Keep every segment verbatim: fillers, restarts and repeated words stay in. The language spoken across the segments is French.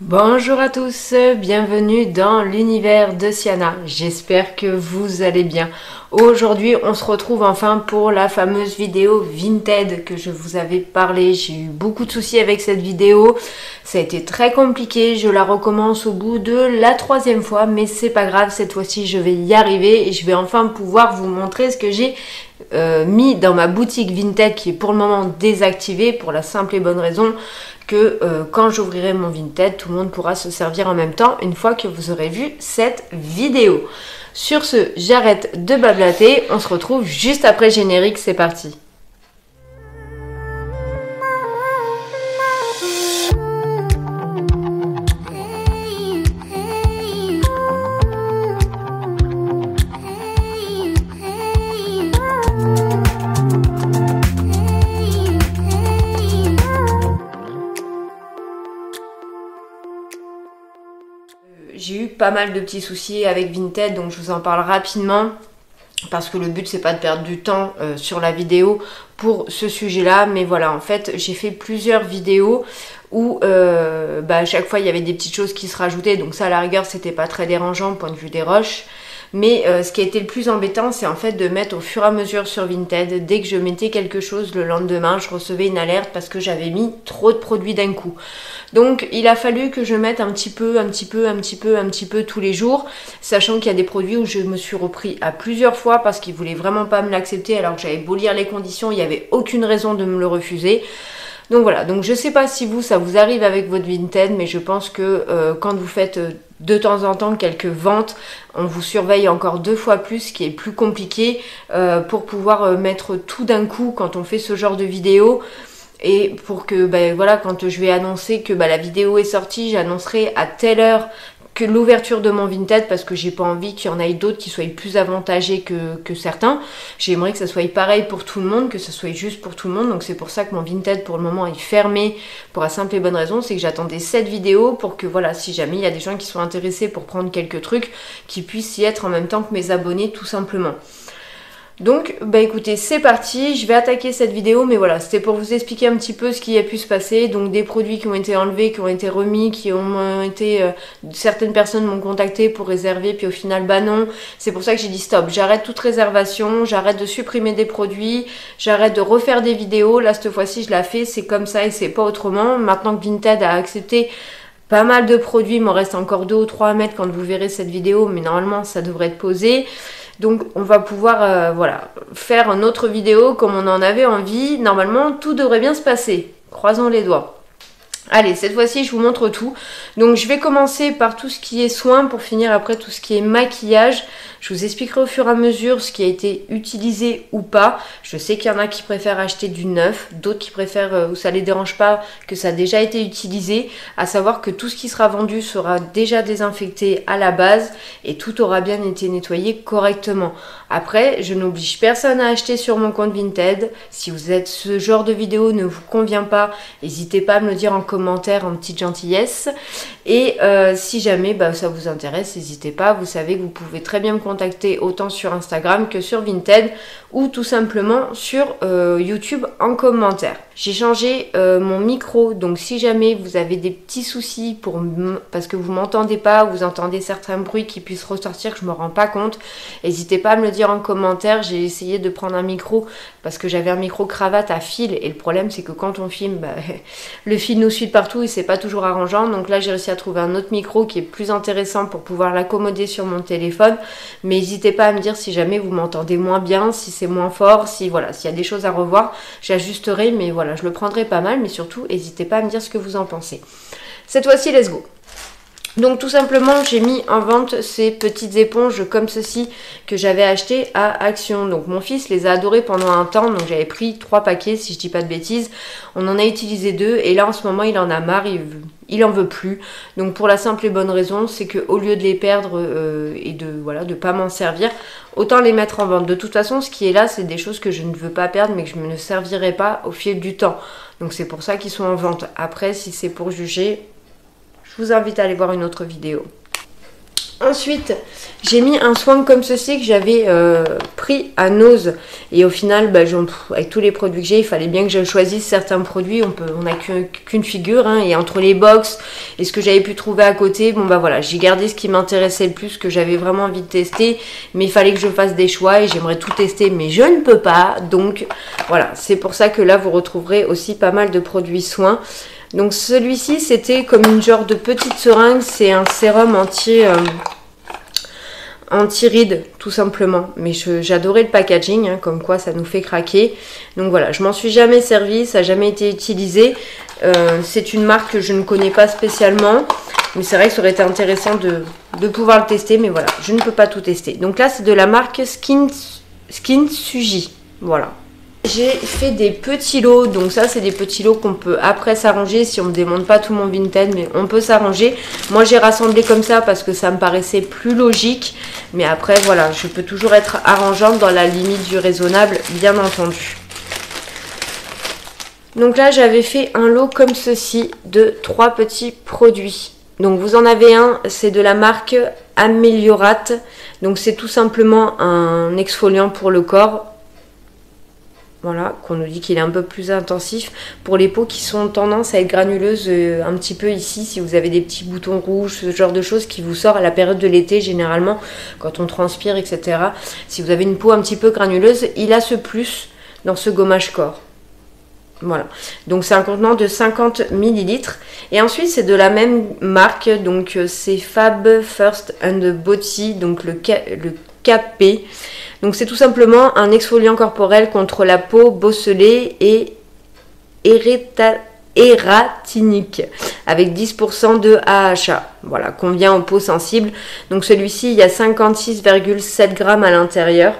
Bonjour à tous, bienvenue dans l'univers de Siana. J'espère que vous allez bien. Aujourd'hui, on se retrouve enfin pour la fameuse vidéo Vinted que je vous avais parlé. J'ai eu beaucoup de soucis avec cette vidéo. Ça a été très compliqué. Je la recommence au bout de la troisième fois, mais c'est pas grave. Cette fois-ci, je vais y arriver et je vais enfin pouvoir vous montrer ce que j'ai euh, mis dans ma boutique Vinted qui est pour le moment désactivée pour la simple et bonne raison que euh, quand j'ouvrirai mon Vinted, tout le monde pourra se servir en même temps une fois que vous aurez vu cette vidéo. Sur ce, j'arrête de blablater, on se retrouve juste après le générique, c'est parti. J'ai eu pas mal de petits soucis avec Vinted, donc je vous en parle rapidement parce que le but c'est pas de perdre du temps euh, sur la vidéo pour ce sujet là, mais voilà, en fait j'ai fait plusieurs vidéos où euh, bah, à chaque fois il y avait des petites choses qui se rajoutaient, donc ça à la rigueur c'était pas très dérangeant au point de vue des rushs. Mais euh, ce qui a été le plus embêtant, c'est en fait de mettre au fur et à mesure sur Vinted. Dès que je mettais quelque chose, le lendemain, je recevais une alerte parce que j'avais mis trop de produits d'un coup. Donc, il a fallu que je mette un petit peu, un petit peu, un petit peu, un petit peu tous les jours, sachant qu'il y a des produits où je me suis repris à plusieurs fois parce qu'ils voulaient vraiment pas me l'accepter alors que j'avais beau lire les conditions, il n'y avait aucune raison de me le refuser. Donc voilà, donc je sais pas si vous, ça vous arrive avec votre Vinted, mais je pense que euh, quand vous faites euh, de temps en temps quelques ventes, on vous surveille encore deux fois plus, ce qui est plus compliqué euh, pour pouvoir euh, mettre tout d'un coup quand on fait ce genre de vidéo. Et pour que, ben voilà, quand je vais annoncer que ben, la vidéo est sortie, j'annoncerai à telle heure que l'ouverture de mon Vinted parce que j'ai pas envie qu'il y en ait d'autres qui soient plus avantagés que, que certains. J'aimerais que ça soit pareil pour tout le monde, que ce soit juste pour tout le monde. Donc c'est pour ça que mon Vinted pour le moment est fermé pour la simple et bonne raison, c'est que j'attendais cette vidéo pour que voilà, si jamais il y a des gens qui sont intéressés pour prendre quelques trucs, qu'ils puissent y être en même temps que mes abonnés tout simplement. Donc, bah écoutez, c'est parti, je vais attaquer cette vidéo, mais voilà, c'était pour vous expliquer un petit peu ce qui a pu se passer, donc des produits qui ont été enlevés, qui ont été remis, qui ont été... Euh, certaines personnes m'ont contacté pour réserver, puis au final, bah non, c'est pour ça que j'ai dit stop, j'arrête toute réservation, j'arrête de supprimer des produits, j'arrête de refaire des vidéos, là cette fois-ci je la fais, c'est comme ça et c'est pas autrement, maintenant que Vinted a accepté pas mal de produits, il m'en reste encore deux ou trois à mettre quand vous verrez cette vidéo, mais normalement ça devrait être posé. Donc on va pouvoir euh, voilà, faire une autre vidéo comme on en avait envie. Normalement, tout devrait bien se passer. Croisons les doigts. Allez, cette fois-ci, je vous montre tout. Donc, je vais commencer par tout ce qui est soins pour finir après tout ce qui est maquillage. Je vous expliquerai au fur et à mesure ce qui a été utilisé ou pas. Je sais qu'il y en a qui préfèrent acheter du neuf, d'autres qui préfèrent, euh, où ça les dérange pas, que ça a déjà été utilisé. À savoir que tout ce qui sera vendu sera déjà désinfecté à la base et tout aura bien été nettoyé correctement. Après, je n'oblige personne à acheter sur mon compte Vinted. Si vous êtes ce genre de vidéo ne vous convient pas, n'hésitez pas à me le dire en commentaire, en petite gentillesse. Et euh, si jamais bah, ça vous intéresse, n'hésitez pas. Vous savez que vous pouvez très bien me contacter autant sur Instagram que sur Vinted ou tout simplement sur euh, YouTube en commentaire. J'ai changé euh, mon micro, donc si jamais vous avez des petits soucis pour parce que vous m'entendez pas, vous entendez certains bruits qui puissent ressortir que je me rends pas compte, n'hésitez pas à me le dire en commentaire. J'ai essayé de prendre un micro parce que j'avais un micro cravate à fil et le problème c'est que quand on filme, bah, le fil nous suit partout et c'est pas toujours arrangeant. Donc là j'ai réussi à trouver un autre micro qui est plus intéressant pour pouvoir l'accommoder sur mon téléphone. Mais n'hésitez pas à me dire si jamais vous m'entendez moins bien, si c'est moins fort, si voilà, s'il y a des choses à revoir, j'ajusterai, mais voilà, je le prendrai pas mal, mais surtout n'hésitez pas à me dire ce que vous en pensez. Cette fois-ci, let's go. Donc tout simplement j'ai mis en vente ces petites éponges comme ceci que j'avais acheté à Action. Donc mon fils les a adorées pendant un temps, donc j'avais pris trois paquets si je dis pas de bêtises. On en a utilisé deux et là en ce moment il en a marre, il, il en veut plus. Donc pour la simple et bonne raison, c'est que au lieu de les perdre euh, et de voilà de pas m'en servir, autant les mettre en vente. De toute façon ce qui est là c'est des choses que je ne veux pas perdre mais que je ne servirai pas au fil du temps. Donc c'est pour ça qu'ils sont en vente. Après si c'est pour juger, je vous invite à aller voir une autre vidéo. Ensuite, j'ai mis un soin comme ceci que j'avais euh, pris à Nose. Et au final, bah, avec tous les produits que j'ai, il fallait bien que je choisisse certains produits. On n'a qu'une figure. Hein, et entre les box et ce que j'avais pu trouver à côté, bon bah voilà, j'ai gardé ce qui m'intéressait le plus, ce que j'avais vraiment envie de tester. Mais il fallait que je fasse des choix et j'aimerais tout tester, mais je ne peux pas. Donc voilà, c'est pour ça que là, vous retrouverez aussi pas mal de produits soins. Donc celui-ci, c'était comme une genre de petite seringue. C'est un sérum anti... Euh, anti-rides tout simplement, mais j'adorais le packaging, hein, comme quoi ça nous fait craquer. Donc voilà, je m'en suis jamais servi, ça n'a jamais été utilisé. Euh, c'est une marque que je ne connais pas spécialement, mais c'est vrai que ça aurait été intéressant de, de pouvoir le tester, mais voilà, je ne peux pas tout tester. Donc là, c'est de la marque Skin, Skinsuji, voilà. J'ai fait des petits lots, donc ça c'est des petits lots qu'on peut après s'arranger si on ne démonte pas tout mon Vinted, mais on peut s'arranger. Moi j'ai rassemblé comme ça parce que ça me paraissait plus logique, mais après voilà, je peux toujours être arrangeante dans la limite du raisonnable, bien entendu. Donc là j'avais fait un lot comme ceci de trois petits produits. Donc vous en avez un, c'est de la marque Ameliorate, donc c'est tout simplement un exfoliant pour le corps. Voilà, qu'on nous dit qu'il est un peu plus intensif pour les peaux qui sont tendance à être granuleuses euh, un petit peu ici, si vous avez des petits boutons rouges, ce genre de choses qui vous sort à la période de l'été généralement, quand on transpire, et cetera. Si vous avez une peau un petit peu granuleuse, il a ce plus dans ce gommage corps. Voilà, donc c'est un contenant de cinquante millilitres. Et ensuite, c'est de la même marque, donc c'est Fab First and Body, donc le, K, le K P. Donc c'est tout simplement un exfoliant corporel contre la peau bosselée et ératinique avec dix pour cent de A H A. Voilà, convient aux peaux sensibles. Donc celui-ci, il y a cinquante-six virgule sept grammes à l'intérieur.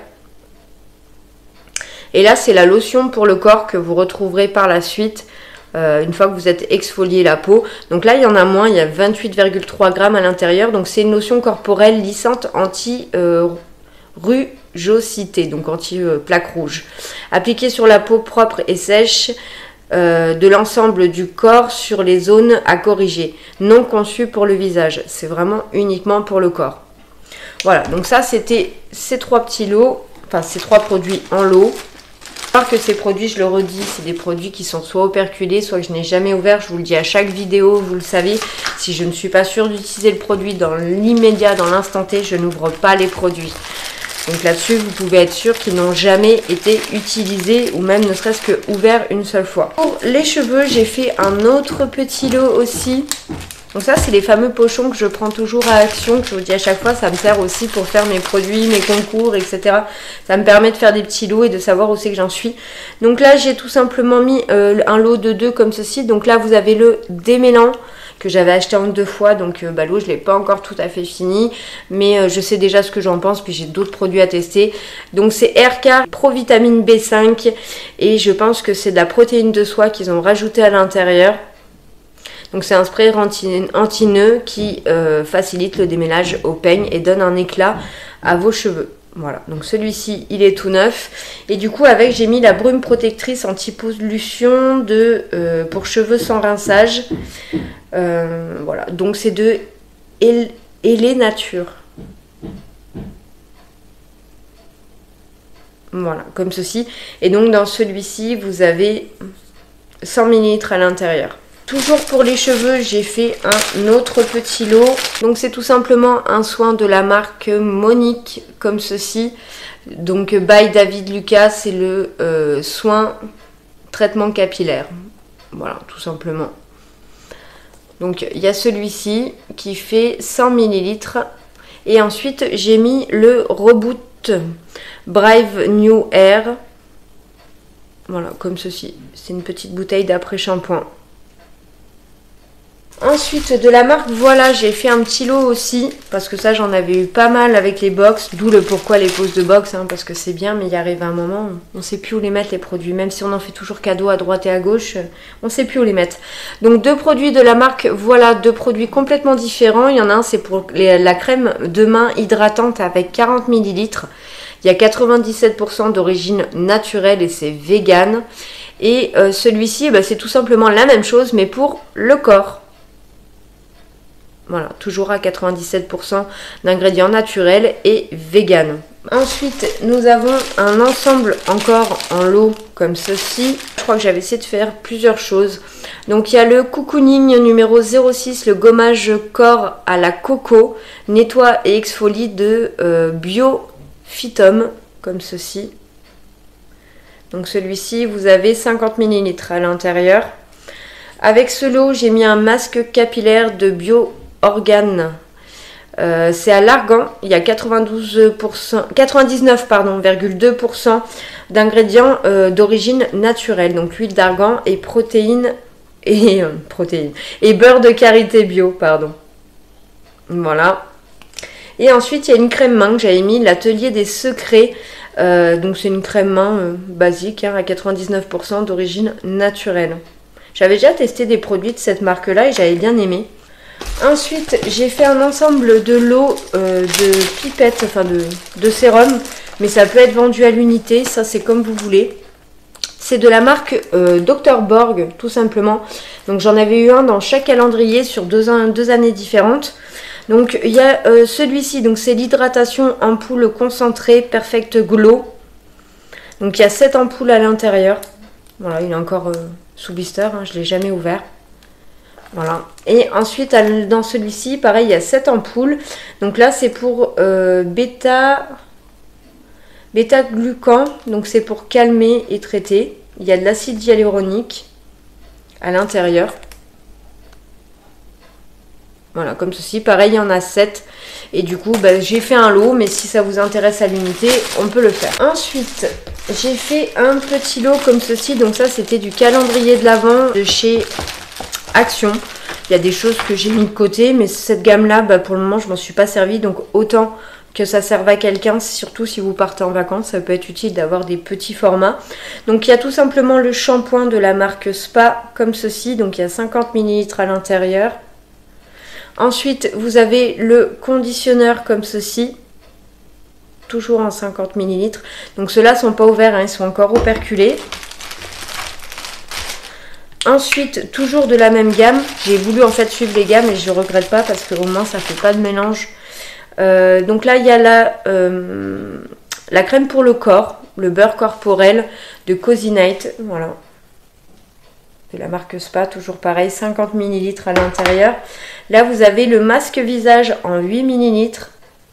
Et là, c'est la lotion pour le corps que vous retrouverez par la suite euh, une fois que vous êtes exfolié la peau. Donc là, il y en a moins, il y a vingt-huit virgule trois grammes à l'intérieur. Donc c'est une lotion corporelle lissante anti euh, rugosité, donc anti-plaque euh, rouge. Appliquée sur la peau propre et sèche euh, de l'ensemble du corps sur les zones à corriger. Non conçu pour le visage. C'est vraiment uniquement pour le corps. Voilà, donc ça, c'était ces trois petits lots, enfin ces trois produits en lot. Que ces produits, je le redis, c'est des produits qui sont soit operculés, soit que je n'ai jamais ouvert. Je vous le dis à chaque vidéo, vous le savez. Si je ne suis pas sûre d'utiliser le produit dans l'immédiat, dans l'instant T, je n'ouvre pas les produits. Donc là-dessus, vous pouvez être sûr qu'ils n'ont jamais été utilisés ou même ne serait-ce que ouverts une seule fois. Pour les cheveux, j'ai fait un autre petit lot aussi. Donc ça, c'est les fameux pochons que je prends toujours à Action, que je vous dis à chaque fois, ça me sert aussi pour faire mes produits, mes concours, et cetera. Ça me permet de faire des petits lots et de savoir où c'est que j'en suis. Donc là, j'ai tout simplement mis euh, un lot de deux comme ceci. Donc là, vous avez le démêlant que j'avais acheté en deux fois. Donc euh, bah, l'eau, je ne l'ai pas encore tout à fait fini. Mais euh, je sais déjà ce que j'en pense, puis j'ai d'autres produits à tester. Donc c'est R K Provitamine B cinq. Et je pense que c'est de la protéine de soie qu'ils ont rajouté à l'intérieur. Donc c'est un spray anti-nœud qui euh, facilite le démêlage au peigne et donne un éclat à vos cheveux. Voilà, donc celui-ci, il est tout neuf. Et du coup, avec, j'ai mis la brume protectrice anti-pollution de, euh, pour cheveux sans rinçage. Euh, voilà, donc c'est de Elé Nature. Voilà, comme ceci. Et donc dans celui-ci, vous avez cent millilitres à l'intérieur. Toujours pour les cheveux, j'ai fait un autre petit lot. Donc c'est tout simplement un soin de la marque Monique, comme ceci. Donc by David Lucas, c'est le euh, soin traitement capillaire. Voilà, tout simplement. Donc il y a celui-ci qui fait cent millilitres. Et ensuite j'ai mis le Reboot Brave New Air. Voilà, comme ceci. C'est une petite bouteille d'après-shampoing. Ensuite, de la marque, voilà, j'ai fait un petit lot aussi, parce que ça, j'en avais eu pas mal avec les box, d'où le pourquoi les poses de box, hein, parce que c'est bien, mais il arrive un moment, on ne sait plus où les mettre, les produits. Même si on en fait toujours cadeau à droite et à gauche, on ne sait plus où les mettre. Donc, deux produits de la marque, voilà, deux produits complètement différents. Il y en a un, c'est pour les, la crème de main hydratante avec quarante millilitres. Il y a quatre-vingt-dix-sept pour cent d'origine naturelle et c'est vegan. Et euh, celui-ci, bah, c'est tout simplement la même chose, mais pour le corps. Voilà, toujours à quatre-vingt-dix-sept pour cent d'ingrédients naturels et vegan. Ensuite, nous avons un ensemble encore en lot comme ceci. Je crois que j'avais essayé de faire plusieurs choses. Donc il y a le cocooning numéro zéro six, le gommage corps à la coco, nettoie et exfolie de euh, Biophytum, comme ceci. Donc celui-ci, vous avez cinquante millilitres à l'intérieur. Avec ce lot, j'ai mis un masque capillaire de Bio-Organe. Euh, c'est à l'argan, il y a quatre-vingt-douze pour cent, quatre-vingt-dix-neuf virgule deux pour cent d'ingrédients euh, d'origine naturelle. Donc huile d'argan et protéines et euh, protéines et beurre de karité bio, pardon. Voilà. Et ensuite, il y a une crème main que j'avais mis, l'atelier des secrets. Euh, donc c'est une crème main euh, basique hein, à quatre-vingt-dix-neuf pour cent d'origine naturelle. J'avais déjà testé des produits de cette marque-là et j'avais bien aimé. Ensuite, j'ai fait un ensemble de lots euh, de pipettes, enfin de, de sérum, mais ça peut être vendu à l'unité, ça c'est comme vous voulez. C'est de la marque euh, docteur Borg, tout simplement. Donc j'en avais eu un dans chaque calendrier sur deux, an, deux années différentes. Donc il y a euh, celui-ci, donc c'est l'hydratation ampoule concentrée Perfect Glow. Donc il y a sept ampoules à l'intérieur. Voilà, il est encore euh, sous blister, hein, je ne l'ai jamais ouvert. Voilà. Et ensuite, dans celui-ci, pareil, il y a sept ampoules. Donc là, c'est pour euh, bêta, bêta-glucan. Donc c'est pour calmer et traiter. Il y a de l'acide hyaluronique à l'intérieur. Voilà, comme ceci. Pareil, il y en a sept. Et du coup, bah, j'ai fait un lot. Mais si ça vous intéresse à l'unité, on peut le faire. Ensuite, j'ai fait un petit lot comme ceci. Donc ça, c'était du calendrier de l'Avent de chez Action. Il y a des choses que j'ai mis de côté, mais cette gamme là bah, pour le moment je m'en suis pas servi, donc autant que ça serve à quelqu'un, surtout si vous partez en vacances, ça peut être utile d'avoir des petits formats. Donc il y a tout simplement le shampoing de la marque Spa comme ceci, donc il y a cinquante millilitres à l'intérieur. Ensuite vous avez le conditionneur comme ceci, toujours en cinquante millilitres, donc ceux-là sont pas ouverts, hein, ils sont encore operculés. Ensuite, toujours de la même gamme, j'ai voulu en fait suivre les gammes et je ne regrette pas parce qu'au moins ça ne fait pas de mélange. Euh, donc là, il y a la, euh, la crème pour le corps, le beurre corporel de Cozy Night, voilà. De la marque Spa, toujours pareil, cinquante millilitres à l'intérieur. Là, vous avez le masque visage en huit millilitres,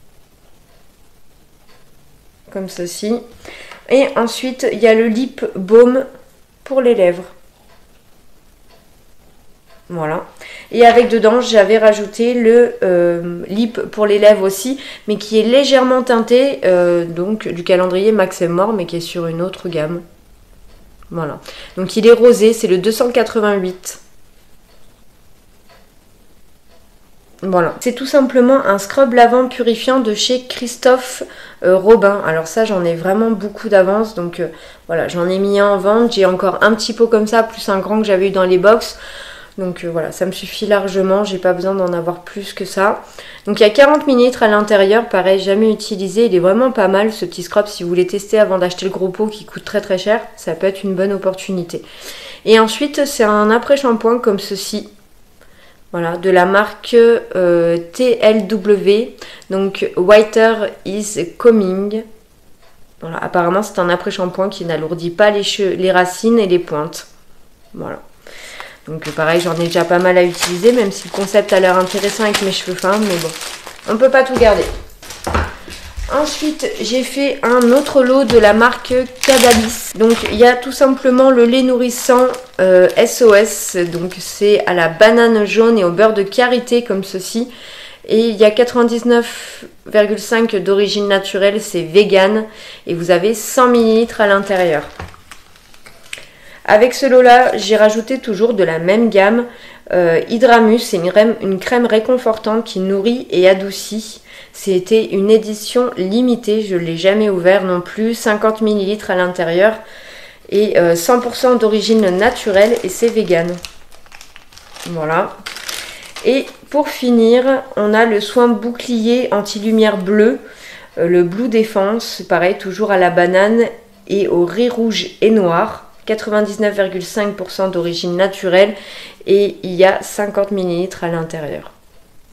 comme ceci. Et ensuite, il y a le lip balm pour les lèvres. Voilà. Et avec dedans, j'avais rajouté le euh, lip pour les lèvres aussi, mais qui est légèrement teinté, euh, donc du calendrier Max et More, mais qui est sur une autre gamme. Voilà. Donc il est rosé, c'est le deux cent quatre-vingt-huit. Voilà. C'est tout simplement un scrub lavant purifiant de chez Christophe euh, Robin. Alors ça, j'en ai vraiment beaucoup d'avance, donc euh, voilà, j'en ai mis un en vente. J'ai encore un petit pot comme ça, plus un grand que j'avais eu dans les box. Donc euh, voilà, ça me suffit largement, j'ai pas besoin d'en avoir plus que ça. Donc il y a quarante millilitres à l'intérieur, pareil, jamais utilisé. Il est vraiment pas mal ce petit scrub si vous voulez tester avant d'acheter le gros pot qui coûte très très cher. Ça peut être une bonne opportunité. Et ensuite, c'est un après-shampoing comme ceci. Voilà, de la marque euh, T L W, donc Whiter is Coming. Voilà, apparemment c'est un après-shampoing qui n'alourdit pas les, les racines et les pointes. Voilà. Donc pareil, j'en ai déjà pas mal à utiliser, même si le concept a l'air intéressant avec mes cheveux fins, mais bon, on ne peut pas tout garder. Ensuite, j'ai fait un autre lot de la marque Cadalis. Donc il y a tout simplement le lait nourrissant euh, S O S, donc c'est à la banane jaune et au beurre de karité comme ceci. Et il y a quatre-vingt-dix-neuf virgule cinq d'origine naturelle, c'est vegan, et vous avez cent millilitres à l'intérieur. Avec ce lot-là, j'ai rajouté toujours de la même gamme euh, Hydramus, c'est une crème, une crème réconfortante qui nourrit et adoucit. C'était une édition limitée, je ne l'ai jamais ouvert non plus, cinquante millilitres à l'intérieur et euh, cent pour cent d'origine naturelle et c'est vegan. Voilà. Et pour finir, on a le soin bouclier anti-lumière bleue, euh, le Blue Défense, pareil, toujours à la banane et au riz rouge et noir. quatre-vingt-dix-neuf virgule cinq pour cent d'origine naturelle et il y a cinquante millilitres à l'intérieur.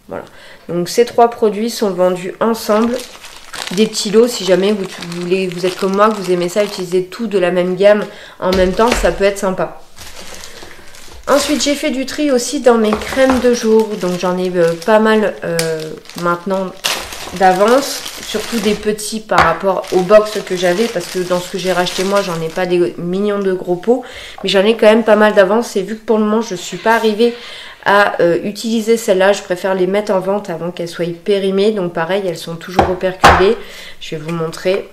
Voilà. Donc ces trois produits sont vendus ensemble. Des petits lots, si jamais vous, vous, voulez, vous êtes comme moi, que vous aimez ça, utiliser tout de la même gamme en même temps, ça peut être sympa. Ensuite, j'ai fait du tri aussi dans mes crèmes de jour. Donc j'en ai euh, pas mal euh, maintenant d'avance. Surtout des petits par rapport aux box que j'avais. Parce que dans ce que j'ai racheté moi, j'en ai pas des millions de gros pots. Mais j'en ai quand même pas mal d'avance. Et vu que pour le moment, je ne suis pas arrivée à euh, utiliser celles-là, je préfère les mettre en vente avant qu'elles soient périmées. Donc pareil, elles sont toujours operculées. Je vais vous montrer.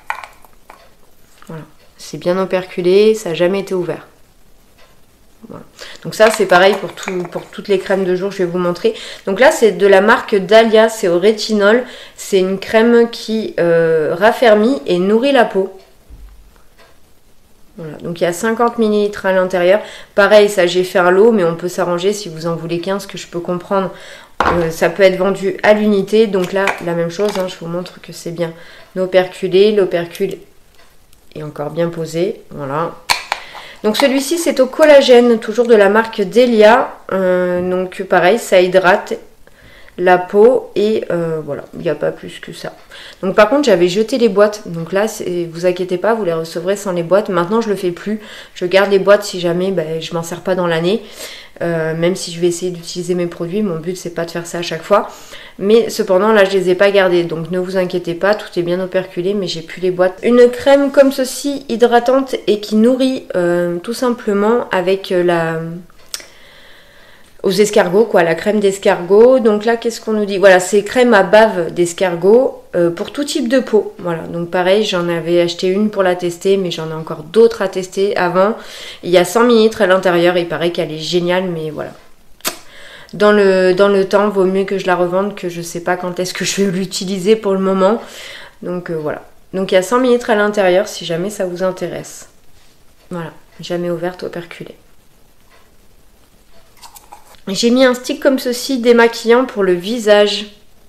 Voilà. C'est bien operculé. Ça n'a jamais été ouvert. Voilà. Donc ça c'est pareil pour, tout, pour toutes les crèmes de jour, je vais vous montrer. Donc là c'est de la marque Dahlia, c'est au rétinol. C'est une crème qui euh, raffermit et nourrit la peau. Voilà. Donc il y a cinquante millilitres à l'intérieur. Pareil, ça j'ai fait un lot, mais on peut s'arranger si vous en voulez quinze, que je peux comprendre. Euh, ça peut être vendu à l'unité. Donc là la même chose, hein, je vous montre que c'est bien operculé. L'opercule est encore bien posé. Voilà. Donc celui-ci c'est au collagène, toujours de la marque Dahlia. Euh, donc pareil, ça hydrate la peau et euh, voilà, il n'y a pas plus que ça. Donc par contre j'avais jeté les boîtes, donc là vous inquiétez pas, vous les recevrez sans les boîtes. Maintenant je le fais plus, je garde les boîtes si jamais ben, je m'en sers pas dans l'année. Euh, même si je vais essayer d'utiliser mes produits, mon but c'est pas de faire ça à chaque fois. Mais cependant là je les ai pas gardés, donc ne vous inquiétez pas, tout est bien operculé, mais j'ai plus les boîtes. Une crème comme ceci, hydratante et qui nourrit euh, tout simplement avec la... aux escargots, quoi, la crème d'escargot. Donc là, qu'est-ce qu'on nous dit? Voilà, c'est crème à bave d'escargot euh, pour tout type de peau. Voilà, donc pareil, j'en avais acheté une pour la tester, mais j'en ai encore d'autres à tester avant. Il y a cent millilitres à l'intérieur, il paraît qu'elle est géniale, mais voilà. Dans le, dans le temps, vaut mieux que je la revende, que je sais pas quand est-ce que je vais l'utiliser pour le moment. Donc euh, voilà. Donc il y a cent millilitres à l'intérieur, si jamais ça vous intéresse. Voilà, jamais ouverte, operculée. J'ai mis un stick comme ceci, démaquillant pour le visage.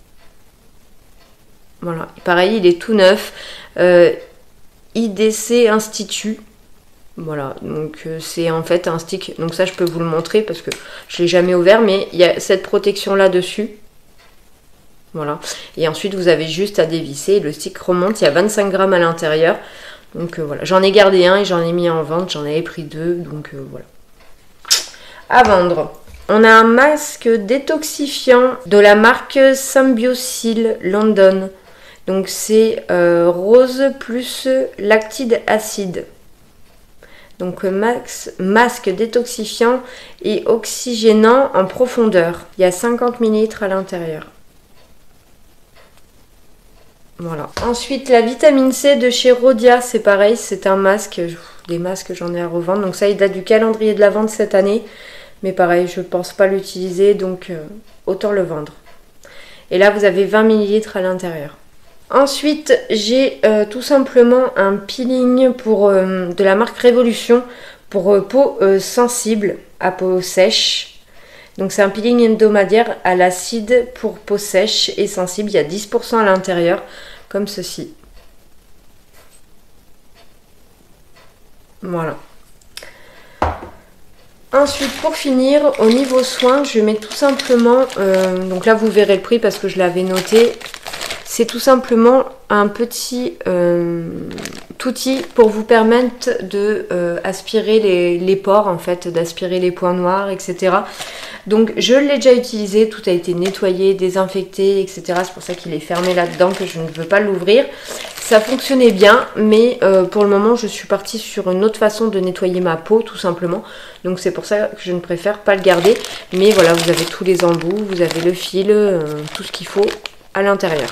Voilà, pareil, il est tout neuf. Euh, I D C Institut. Voilà, donc euh, c'est en fait un stick. Donc ça, je peux vous le montrer parce que je ne l'ai jamais ouvert. Mais il y a cette protection là dessus. Voilà. Et ensuite, vous avez juste à dévisser. Le stick remonte. Il y a vingt-cinq grammes à l'intérieur. Donc euh, voilà, j'en ai gardé un et j'en ai mis en vente. J'en avais pris deux. Donc euh, voilà. À vendre. On a un masque détoxifiant de la marque Symbiosil London. Donc c'est euh, rose plus lactide acide. Donc max, masque détoxifiant et oxygénant en profondeur. Il y a cinquante millilitres à l'intérieur. Voilà. Ensuite la vitamine C de chez Rhodia, c'est pareil, c'est un masque. Des masques j'en ai à revendre. Donc ça il date du calendrier de la vente cette année. Mais pareil, je ne pense pas l'utiliser, donc euh, autant le vendre. Et là, vous avez vingt millilitres à l'intérieur. Ensuite, j'ai euh, tout simplement un peeling pour, euh, de la marque Révolution pour euh, peau euh, sensible à peau sèche. Donc c'est un peeling hebdomadaire à l'acide pour peau sèche et sensible. Il y a dix pour cent à l'intérieur, comme ceci. Voilà. Ensuite, pour finir, au niveau soins, je mets tout simplement, euh, donc là vous verrez le prix parce que je l'avais noté, c'est tout simplement un petit euh, outil pour vous permettre de euh, aspirer les, les pores, en fait, d'aspirer les points noirs, et cetera. Donc je l'ai déjà utilisé, tout a été nettoyé, désinfecté, et cetera. C'est pour ça qu'il est fermé là-dedans, que je ne veux pas l'ouvrir. Ça fonctionnait bien, mais euh, pour le moment, je suis partie sur une autre façon de nettoyer ma peau, tout simplement. Donc c'est pour ça que je ne préfère pas le garder. Mais voilà, vous avez tous les embouts, vous avez le fil, euh, tout ce qu'il faut à l'intérieur.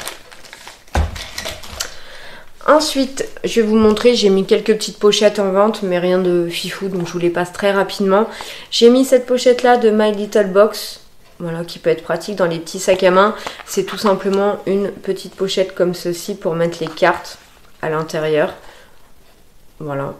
Ensuite, je vais vous montrer, j'ai mis quelques petites pochettes en vente, mais rien de fifou, donc je vous les passe très rapidement. J'ai mis cette pochette là de My Little Box, voilà, qui peut être pratique dans les petits sacs à main. C'est tout simplement une petite pochette comme ceci pour mettre les cartes à l'intérieur. Voilà.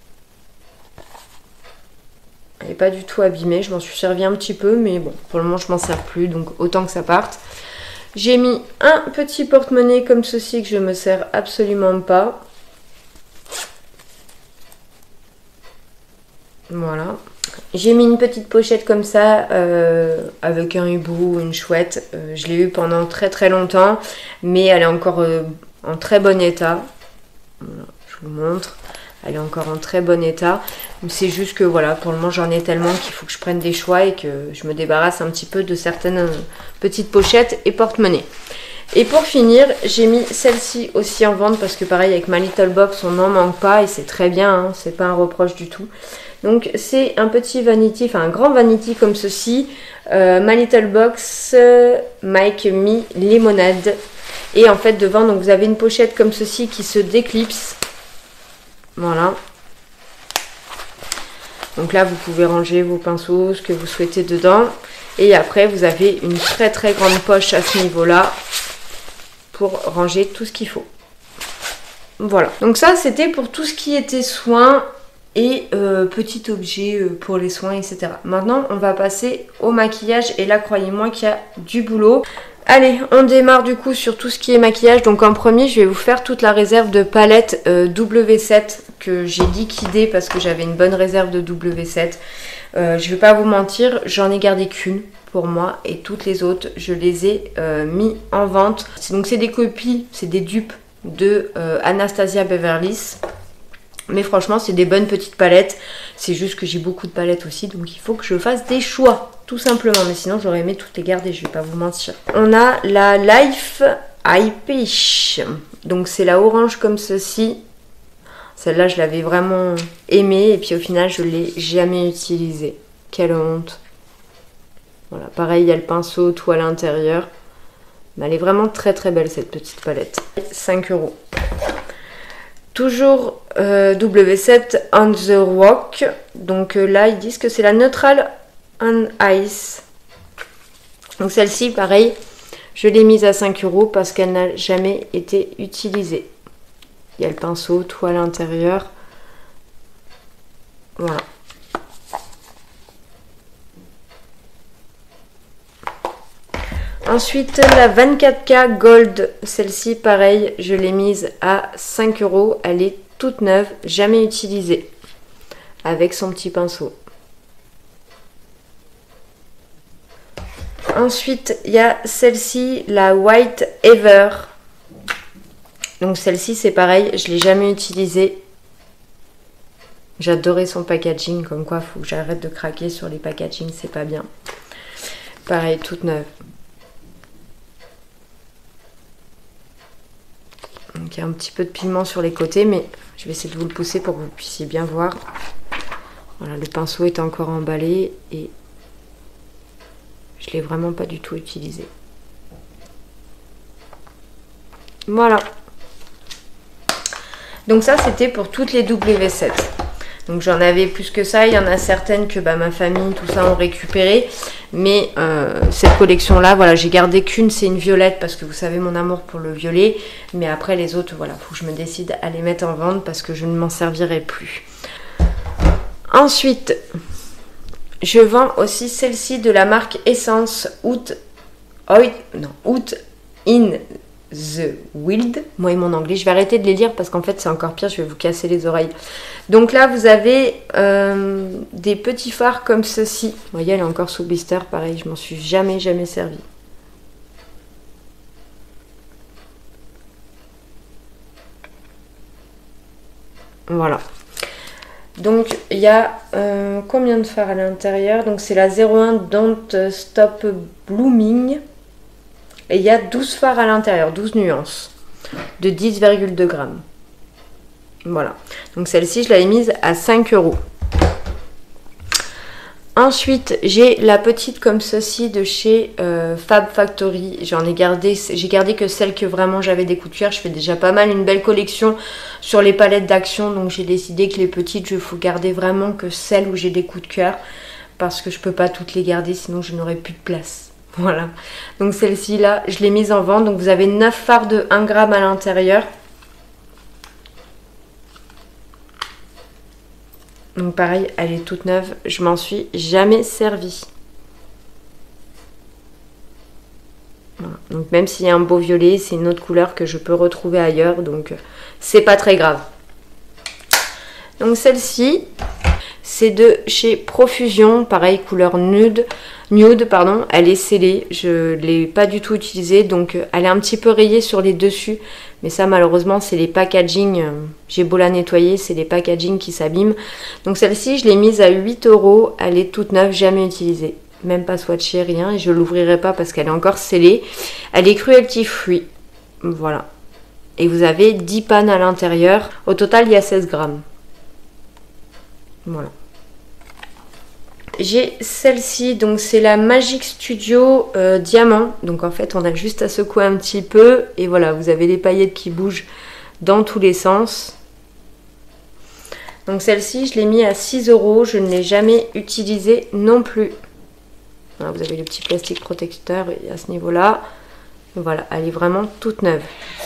Elle n'est pas du tout abîmée, je m'en suis servi un petit peu, mais bon, pour le moment je m'en sers plus, donc autant que ça parte. J'ai mis un petit porte-monnaie comme ceci que je ne me sers absolument pas. Voilà. J'ai mis une petite pochette comme ça, euh, avec un hibou, une chouette. Euh, je l'ai eu pendant très très longtemps, mais elle est encore euh, en très bon état. Voilà, je vous montre. Elle est encore en très bon état. C'est juste que voilà, pour le moment j'en ai tellement qu'il faut que je prenne des choix et que je me débarrasse un petit peu de certaines petites pochettes et porte-monnaie. Et pour finir, j'ai mis celle-ci aussi en vente parce que pareil avec ma Little Box on n'en manque pas et c'est très bien, hein, c'est pas un reproche du tout. Donc c'est un petit vanity, enfin un grand vanity comme ceci, euh, ma Little Box euh, Make Me Lemonade. Et en fait devant donc vous avez une pochette comme ceci qui se déclipse. Voilà. Donc là, vous pouvez ranger vos pinceaux, ce que vous souhaitez dedans. Et après, vous avez une très très grande poche à ce niveau-là pour ranger tout ce qu'il faut. Voilà. Donc ça, c'était pour tout ce qui était soins et euh, petits objets euh, pour les soins, et cetera. Maintenant, on va passer au maquillage. Et là, croyez-moi qu'il y a du boulot. Allez, on démarre du coup sur tout ce qui est maquillage. Donc en premier, je vais vous faire toute la réserve de palettes euh, W sept que j'ai liquidée parce que j'avais une bonne réserve de W sept. Euh, je vais pas vous mentir, j'en ai gardé qu'une pour moi et toutes les autres, je les ai euh, mis en vente. Donc c'est des copies, c'est des dupes de euh, Anastasia Beverly Hills. Mais franchement, c'est des bonnes petites palettes. C'est juste que j'ai beaucoup de palettes aussi, donc il faut que je fasse des choix, tout simplement. Mais sinon, j'aurais aimé toutes les garder, je vais pas vous mentir. On a la Life Eye Peach. Donc c'est la orange comme ceci. Celle-là, je l'avais vraiment aimée. Et puis au final, je l'ai jamais utilisée. Quelle honte. Voilà, pareil, il y a le pinceau, tout à l'intérieur. Mais elle est vraiment très très belle, cette petite palette. cinq euros. Toujours euh, W sept on the Rock. Donc euh, là, ils disent que c'est la Neutral on Ice. Donc celle-ci, pareil, je l'ai mise à cinq euros parce qu'elle n'a jamais été utilisée. Il y a le pinceau, tout à l'intérieur. Voilà. Ensuite, la vingt-quatre K Gold, celle-ci, pareil, je l'ai mise à cinq euros. Elle est toute neuve, jamais utilisée, avec son petit pinceau. Ensuite, il y a celle-ci, la White Ever. Donc celle-ci, c'est pareil, je ne l'ai jamais utilisée. J'adorais son packaging, comme quoi, il faut que j'arrête de craquer sur les packagings, c'est pas bien. Pareil, toute neuve. Donc il y a un petit peu de pigment sur les côtés, mais je vais essayer de vous le pousser pour que vous puissiez bien voir. Voilà, le pinceau est encore emballé et je ne l'ai vraiment pas du tout utilisé. Voilà. Donc ça, c'était pour toutes les W sept. Donc j'en avais plus que ça. Il y en a certaines que bah, ma famille, tout ça, ont récupéré. Mais euh, cette collection-là, voilà, j'ai gardé qu'une, c'est une violette parce que vous savez mon amour pour le violet. Mais après les autres, voilà, faut que je me décide à les mettre en vente parce que je ne m'en servirai plus. Ensuite, je vends aussi celle-ci de la marque Essence Out, Oil, non, Out in the Wild. Moi et mon anglais, je vais arrêter de les lire parce qu'en fait c'est encore pire, je vais vous casser les oreilles. Donc là vous avez euh, des petits fards comme ceci. Vous voyez, elle est encore sous blister, pareil, je m'en suis jamais jamais servi. Voilà. Donc il y a euh, combien de fards à l'intérieur? Donc c'est la zéro un Don't Stop Blooming. Et il y a douze fards à l'intérieur, douze nuances, de dix virgule deux grammes. Voilà. Donc celle-ci, je l'avais mise à cinq euros. Ensuite, j'ai la petite comme ceci de chez euh, Fab Factory. J'en ai gardé, j'ai gardé que celle que vraiment j'avais des coups de cœur. Je fais déjà pas mal, une belle collection sur les palettes d'action. Donc j'ai décidé que les petites, je faut garder vraiment que celles où j'ai des coups de cœur. Parce que je peux pas toutes les garder, sinon je n'aurai plus de place. Voilà, donc celle-ci là, je l'ai mise en vente. Donc vous avez neuf fards de un gramme à l'intérieur. Donc pareil, elle est toute neuve, je m'en suis jamais servi. Voilà. Donc même s'il y a un beau violet, c'est une autre couleur que je peux retrouver ailleurs, donc c'est pas très grave. Donc celle-ci, C'est de chez Profusion, pareil couleur nude, nude pardon, elle est scellée, je ne l'ai pas du tout utilisée, donc elle est un petit peu rayée sur les dessus, mais ça malheureusement c'est les packaging, j'ai beau la nettoyer, c'est les packaging qui s'abîment. Donc celle-ci je l'ai mise à huit euros, elle est toute neuve, jamais utilisée, même pas swatchée, rien, et je ne l'ouvrirai pas parce qu'elle est encore scellée. Elle est cruelty free, voilà. Et vous avez dix pannes à l'intérieur, au total il y a seize grammes. Voilà. J'ai celle-ci, donc c'est la Magic Studio euh, Diamant. Donc en fait on a juste à secouer un petit peu et voilà, vous avez les paillettes qui bougent dans tous les sens. Donc celle-ci je l'ai mis à six euros, je ne l'ai jamais utilisée non plus. Voilà, vous avez le petit plastique protecteur à ce niveau-là. Voilà, elle est vraiment toute neuve.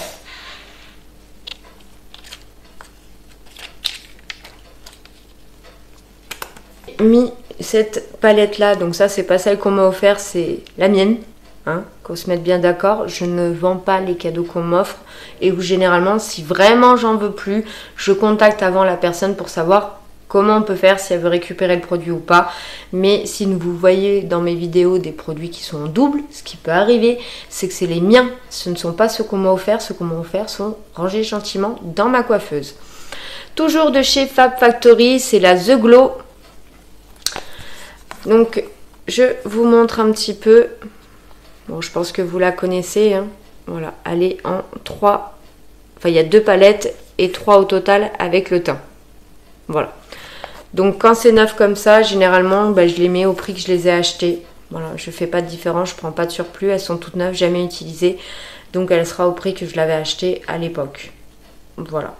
Mis cette palette là, donc ça c'est pas celle qu'on m'a offert, c'est la mienne, hein, qu'on se mette bien d'accord. Je ne vends pas les cadeaux qu'on m'offre et où généralement si vraiment j'en veux plus, je contacte avant la personne pour savoir comment on peut faire, si elle veut récupérer le produit ou pas. Mais si vous voyez dans mes vidéos des produits qui sont en double, ce qui peut arriver, c'est que c'est les miens, ce ne sont pas ceux qu'on m'a offert, ceux qu'on m'a offert sont rangés gentiment dans ma coiffeuse. Toujours de chez Fab Factory, c'est la The Glow. Donc, je vous montre un petit peu. Bon, je pense que vous la connaissez. Hein. Voilà, elle est en trois. Enfin, il y a deux palettes et trois au total avec le teint. Voilà. Donc, quand c'est neuf comme ça, généralement, bah, je les mets au prix que je les ai achetées. Voilà, je ne fais pas de différence, je ne prends pas de surplus. Elles sont toutes neuves, jamais utilisées. Donc, elle sera au prix que je l'avais acheté à l'époque. Voilà.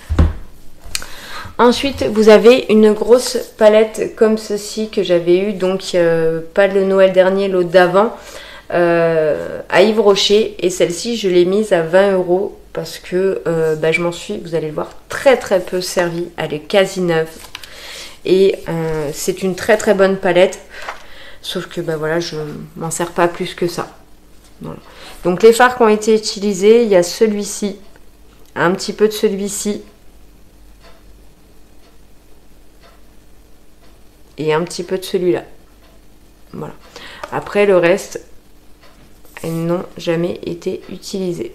Ensuite, vous avez une grosse palette comme ceci que j'avais eu, donc euh, pas le Noël dernier, l'autre d'avant, euh, à Yves Rocher. Et celle-ci, je l'ai mise à vingt euros parce que euh, bah, je m'en suis, vous allez le voir, très très peu servie. Elle est quasi neuve. Et euh, c'est une très très bonne palette. Sauf que bah, voilà, je m'en sers pas plus que ça. Voilà. Donc les fards qui ont été utilisés, il y a celui-ci, un petit peu de celui-ci. Et un petit peu de celui-là. Voilà. Après, le reste, elles n'ont jamais été utilisées.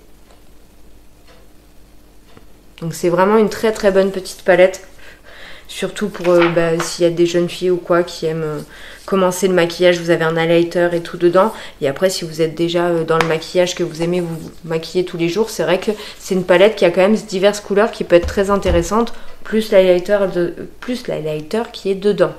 Donc, c'est vraiment une très très bonne petite palette. Surtout pour euh, bah, s'il y a des jeunes filles ou quoi qui aiment euh, commencer le maquillage. Vous avez un highlighter et tout dedans. Et après, si vous êtes déjà euh, dans le maquillage, que vous aimez vous maquiller tous les jours, c'est vrai que c'est une palette qui a quand même diverses couleurs qui peut être très intéressante. Plus l'highlighter de, plus l'highlighter qui est dedans.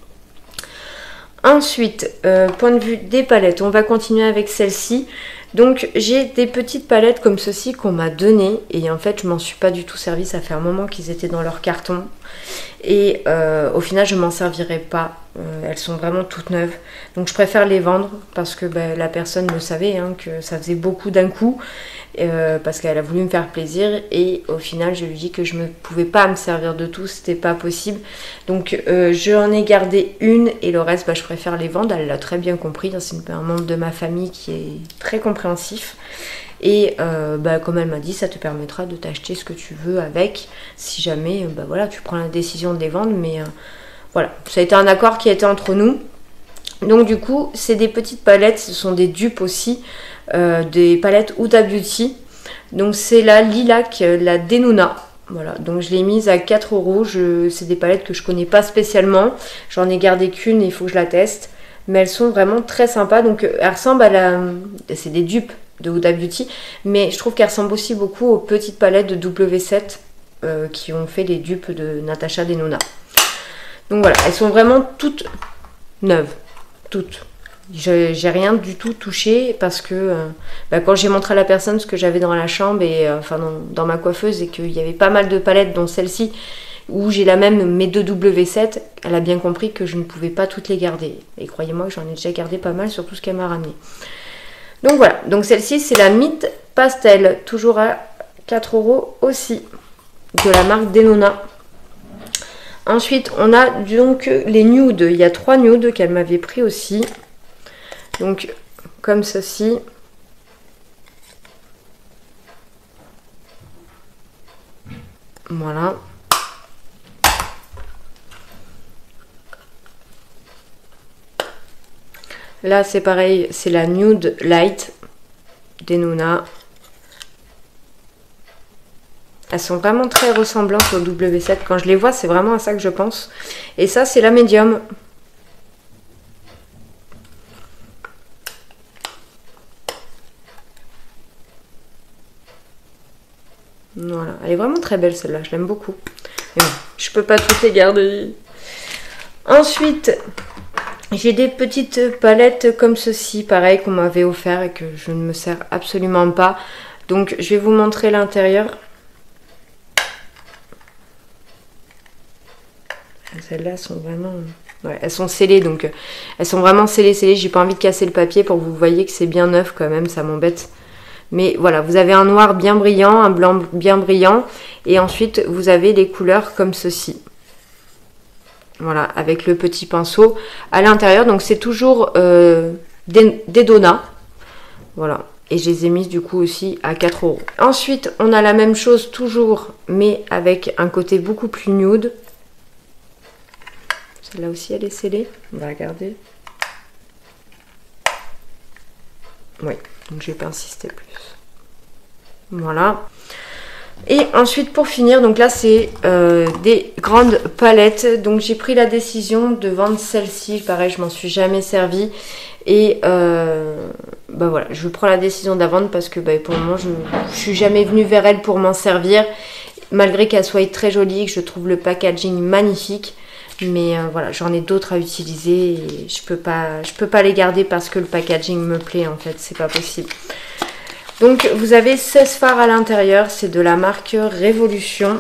Ensuite, euh, point de vue des palettes, on va continuer avec celle-ci. Donc j'ai des petites palettes comme ceci qu'on m'a donné et en fait je m'en suis pas du tout servi, ça fait un moment qu'ils étaient dans leur carton et euh, au final je m'en servirai pas, euh, elles sont vraiment toutes neuves. Donc je préfère les vendre parce que bah, la personne le savait hein, que ça faisait beaucoup d'un coup. Euh, parce qu'elle a voulu me faire plaisir et au final je lui dis que je ne pouvais pas me servir de tout, c'était pas possible. Donc euh, j'en ai gardé une et le reste bah, je préfère les vendre. Elle l'a très bien compris, c'est un membre de ma famille qui est très compréhensif et euh, bah, comme elle m'a dit, ça te permettra de t'acheter ce que tu veux avec si jamais bah, voilà, tu prends la décision de les vendre. Mais euh, voilà, ça a été un accord qui a été entre nous. Donc du coup c'est des petites palettes, ce sont des dupes aussi, euh, des palettes Huda Beauty. Donc c'est la Lilac, la Denuna. Voilà, donc je l'ai mise à quatre euros. C'est des palettes que je connais pas spécialement. J'en ai gardé qu'une et il faut que je la teste. Mais elles sont vraiment très sympas. Donc elles ressemblent à la... C'est des dupes de Huda Beauty. Mais je trouve qu'elles ressemblent aussi beaucoup aux petites palettes de W sept euh, qui ont fait les dupes de Natasha Denona. Donc voilà, elles sont vraiment toutes neuves. Toutes. J'ai rien du tout touché parce que euh, bah, quand j'ai montré à la personne ce que j'avais dans la chambre et euh, enfin dans, dans ma coiffeuse et qu'il y avait pas mal de palettes dont celle-ci où j'ai la même mes deux W sept, elle a bien compris que je ne pouvais pas toutes les garder. Et croyez-moi que j'en ai déjà gardé pas mal sur tout ce qu'elle m'a ramené. Donc voilà, donc celle-ci c'est la Mint Pastel, toujours à quatre euros aussi, de la marque Denona. Ensuite, on a donc les nudes. Il y a trois nudes qu'elle m'avait pris aussi. Donc, comme ceci. Voilà. Là c'est pareil, c'est la Nude Light d'Enuna. Elles sont vraiment très ressemblantes au W sept. Quand je les vois, c'est vraiment à ça que je pense. Et ça, c'est la médium. Voilà, elle est vraiment très belle celle-là, je l'aime beaucoup. Mais bon, je peux pas toutes les garder. Ensuite, j'ai des petites palettes comme ceci, pareil, qu'on m'avait offert et que je ne me sers absolument pas. Donc, je vais vous montrer l'intérieur. Celles-là sont vraiment... Ouais, elles sont scellées, donc elles sont vraiment scellées, scellées. J'ai pas envie de casser le papier pour que vous voyez que c'est bien neuf quand même, ça m'embête. Mais voilà, vous avez un noir bien brillant, un blanc bien brillant. Et ensuite, vous avez les couleurs comme ceci. Voilà, avec le petit pinceau à l'intérieur. Donc c'est toujours euh, des, des donuts. Voilà. Et je les ai mises du coup aussi à quatre euros. Ensuite, on a la même chose toujours, mais avec un côté beaucoup plus nude. Celle-là aussi, elle est scellée. On va regarder. Oui, donc je vais pas insister plus. Voilà. Et ensuite, pour finir, donc là, c'est euh, des grandes palettes. Donc, j'ai pris la décision de vendre celle-ci. Pareil, je m'en suis jamais servi. Et euh, bah voilà, je prends la décision de la vendre parce que bah, pour le moment, je ne suis jamais venue vers elle pour m'en servir. Malgré qu'elle soit très jolie, que je trouve le packaging magnifique. Mais euh, voilà, j'en ai d'autres à utiliser et je peux pas, je peux pas les garder parce que le packaging me plaît en fait, c'est pas possible. Donc vous avez seize fards à l'intérieur, c'est de la marque Révolution.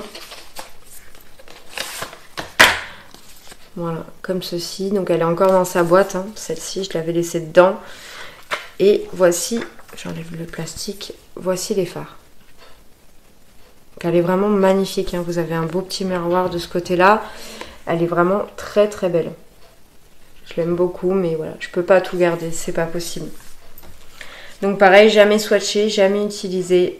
Voilà, comme ceci. Donc elle est encore dans sa boîte, hein. Celle-ci je l'avais laissée dedans. Et voici, j'enlève le plastique, voici les fards. Donc, elle est vraiment magnifique, hein. Vous avez un beau petit miroir de ce côté-là. Elle est vraiment très très belle. Je l'aime beaucoup, mais voilà, je peux pas tout garder, c'est pas possible. Donc pareil, jamais swatché, jamais utilisé.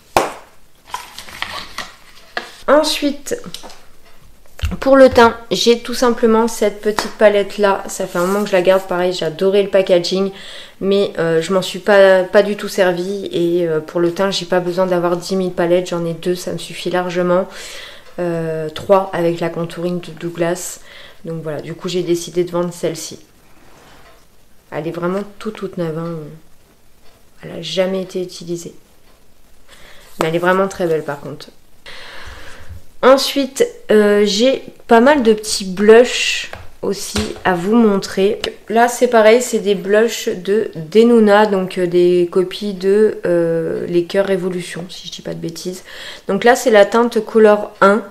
Ensuite, pour le teint, j'ai tout simplement cette petite palette là. Ça fait un moment que je la garde, pareil, j'ai adoré le packaging. Mais euh, je m'en suis pas, pas du tout servi. Et euh, pour le teint, j'ai pas besoin d'avoir dix mille palettes, j'en ai deux, ça me suffit largement. Euh, trois avec la contouring de Douglas. Donc voilà, du coup j'ai décidé de vendre celle-ci. Elle est vraiment toute toute neuve, hein. Elle n'a jamais été utilisée, mais elle est vraiment très belle par contre. Ensuite euh, j'ai pas mal de petits blushs aussi à vous montrer. Là c'est pareil, c'est des blushs de d'Enuna, donc euh, des copies de euh, les Cœurs Révolution, si je dis pas de bêtises. Donc là c'est la teinte Color un,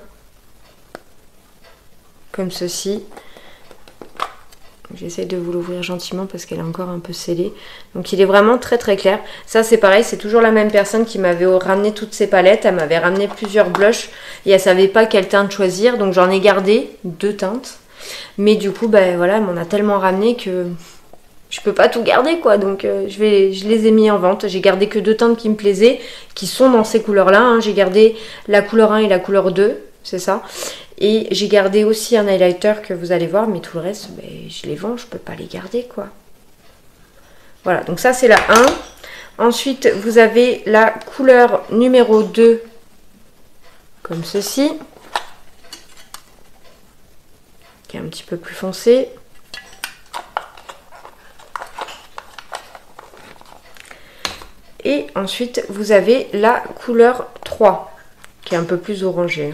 comme ceci. J'essaie de vous l'ouvrir gentiment parce qu'elle est encore un peu scellée. Donc il est vraiment très très clair. Ça c'est pareil, c'est toujours la même personne qui m'avait ramené toutes ces palettes. Elle m'avait ramené plusieurs blushs et elle savait pas quelle teinte choisir. Donc j'en ai gardé deux teintes. Mais du coup, ben voilà, elle m'en a tellement ramené que je peux pas tout garder quoi. Donc euh, je, vais, je les ai mis en vente. J'ai gardé que deux teintes qui me plaisaient, qui sont dans ces couleurs là, hein. J'ai gardé la couleur un et la couleur deux, c'est ça. Et j'ai gardé aussi un highlighter que vous allez voir, mais tout le reste, ben, je les vends, je peux pas les garder quoi. Voilà, donc ça c'est la un. Ensuite, vous avez la couleur numéro deux, comme ceci, qui est un petit peu plus foncé. Et ensuite, vous avez la couleur trois, qui est un peu plus orangée.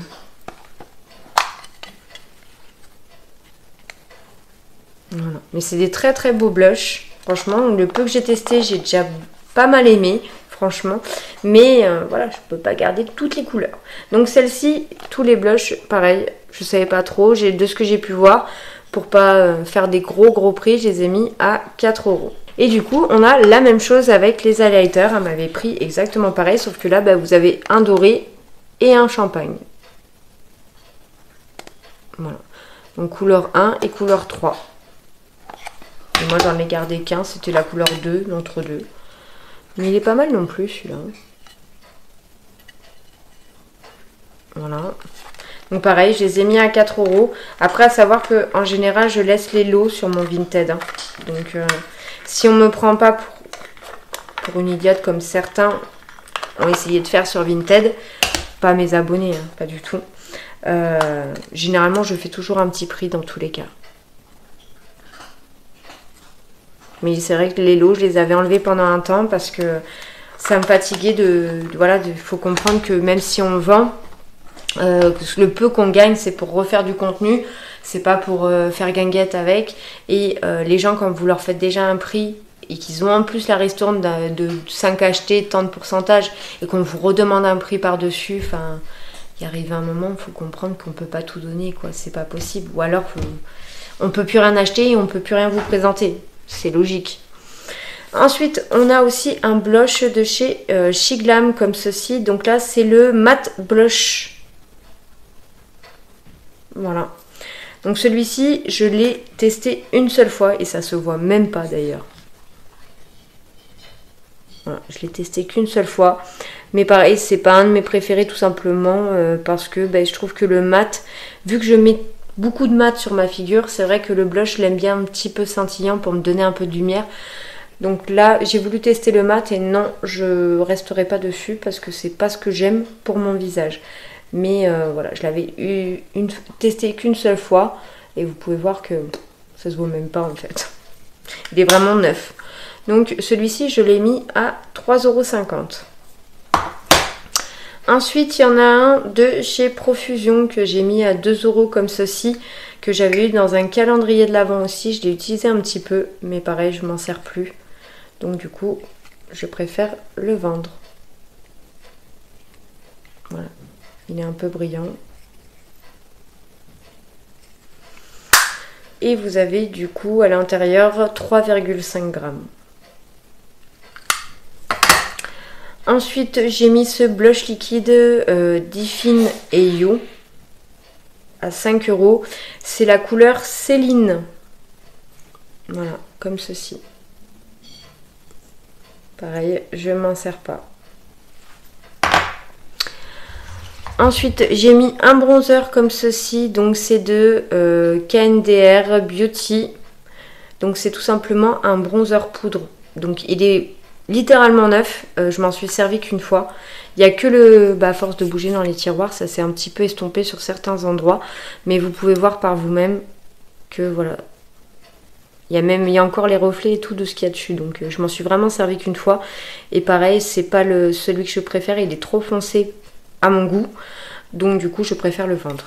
Voilà. Mais c'est des très très beaux blushs. Franchement, le peu que j'ai testé, j'ai déjà pas mal aimé, franchement. Mais euh, voilà, je peux pas garder toutes les couleurs. Donc celle-ci, tous les blushs, pareil, je savais pas trop. De ce que j'ai pu voir, pour pas euh, faire des gros gros prix, je les ai mis à quatre euros. Et du coup, on a la même chose avec les highlighters. Elle m'avait pris exactement pareil, sauf que là, bah, vous avez un doré et un champagne. Voilà. Donc couleur un et couleur trois. Et moi j'en ai gardé qu'un, c'était la couleur deux, l'entre-deux. Mais il est pas mal non plus celui-là. Voilà. Donc pareil, je les ai mis à quatre euros. Après, à savoir que en général, je laisse les lots sur mon Vinted. Hein. Donc euh, Si on me prend pas pour, pour une idiote comme certains ont essayé de faire sur Vinted, pas mes abonnés, hein, pas du tout. Euh, généralement, je fais toujours un petit prix dans tous les cas. Mais c'est vrai que les lots, je les avais enlevés pendant un temps parce que ça me fatiguait de... de voilà, il faut comprendre que même si on vend, euh, le peu qu'on gagne, c'est pour refaire du contenu. C'est pas pour euh, faire guinguette avec. Et euh, les gens, quand vous leur faites déjà un prix et qu'ils ont en plus la ristourne de, de cinq achetés, tant de pourcentage, et qu'on vous redemande un prix par-dessus, enfin, il arrive un moment, il faut comprendre qu'on peut pas tout donner, quoi. C'est pas possible. Ou alors, faut... on peut plus rien acheter et on peut plus rien vous présenter. C'est logique. Ensuite, on a aussi un blush de chez euh, Shiglam comme ceci. Donc là, c'est le Matte Blush. Voilà. Donc celui-ci, je l'ai testé une seule fois et ça se voit même pas d'ailleurs. Voilà, je l'ai testé qu'une seule fois. Mais pareil, c'est pas un de mes préférés tout simplement euh, parce que ben, je trouve que le mat, vu que je mets beaucoup de mat sur ma figure, c'est vrai que le blush, je l'aime bien un petit peu scintillant pour me donner un peu de lumière. Donc là, j'ai voulu tester le mat et non, je resterai pas dessus parce que c'est pas ce que j'aime pour mon visage. Mais euh, voilà, je l'avais eu une, testé qu'une seule fois et vous pouvez voir que ça se voit même pas en fait. Il est vraiment neuf. Donc celui-ci, je l'ai mis à trois euros cinquante. Ensuite, il y en a un de chez Profusion que j'ai mis à deux euros comme ceci, que j'avais eu dans un calendrier de l'Avent aussi. Je l'ai utilisé un petit peu, mais pareil, je m'en sers plus. Donc du coup, je préfère le vendre. Voilà, il est un peu brillant. Et vous avez du coup à l'intérieur trois virgule cinq grammes. Ensuite, j'ai mis ce blush liquide euh, Diffin et You à cinq euros. C'est la couleur Céline. Voilà, comme ceci. Pareil, je ne m'en sers pas. Ensuite, j'ai mis un bronzer comme ceci. Donc, c'est de euh, K N D R Beauty. Donc, c'est tout simplement un bronzer poudre. Donc, il est littéralement neuf, euh, je m'en suis servi qu'une fois. Il n'y a que le, bah, à force de bouger dans les tiroirs, ça s'est un petit peu estompé sur certains endroits, mais vous pouvez voir par vous-même que voilà, il y a même, il y a encore les reflets et tout de ce qu'il y a dessus, donc euh, je m'en suis vraiment servi qu'une fois. Et pareil, c'est pas le, celui que je préfère, il est trop foncé à mon goût, donc du coup je préfère le vendre.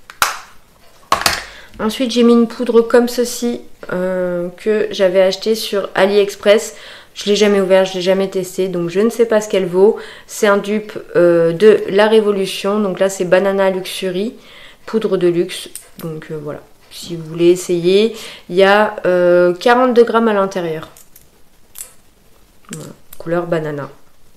Ensuite, j'ai mis une poudre comme ceci euh, que j'avais acheté sur AliExpress. Je ne l'ai jamais ouvert, je ne l'ai jamais testé, donc je ne sais pas ce qu'elle vaut. C'est un dupe euh, de La Révolution. Donc là, c'est Banana Luxury, poudre de luxe. Donc euh, voilà, si vous voulez essayer. Il y a euh, quarante-deux grammes à l'intérieur. Voilà, couleur banana.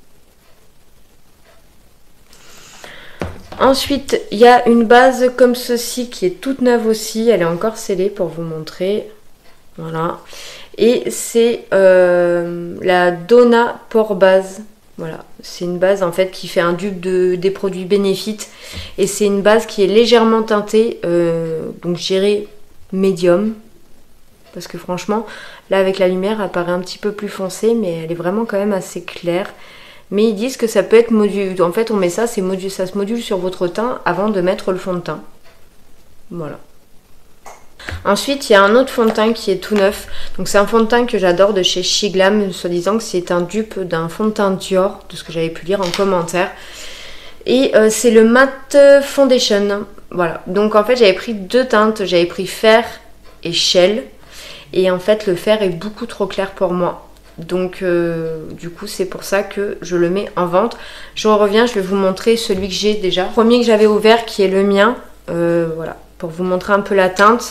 Ensuite, il y a une base comme ceci qui est toute neuve aussi. Elle est encore scellée pour vous montrer. Voilà. Et c'est euh, la Donna Pore Base. Voilà, c'est une base en fait qui fait un dupe de, des produits Benefit. Et c'est une base qui est légèrement teintée, euh, donc je dirais médium. Parce que franchement, là avec la lumière, elle paraît un petit peu plus foncée, mais elle est vraiment quand même assez claire. Mais ils disent que ça peut être module. En fait, on met ça, c'est module, ça se module sur votre teint avant de mettre le fond de teint. Voilà. Ensuite, il y a un autre fond de teint qui est tout neuf. Donc c'est un fond de teint que j'adore de chez Shiglam, soi-disant que c'est un dupe d'un fond de teint Dior, de ce que j'avais pu lire en commentaire. Et euh, c'est le Matte Foundation. Voilà. Donc en fait, j'avais pris deux teintes. J'avais pris Fer et Shell. Et en fait, le Fer est beaucoup trop clair pour moi. Donc euh, du coup, c'est pour ça que je le mets en vente. Je reviens, je vais vous montrer celui que j'ai déjà. Le premier que j'avais ouvert, qui est le mien. Euh, voilà. Pour vous montrer un peu la teinte.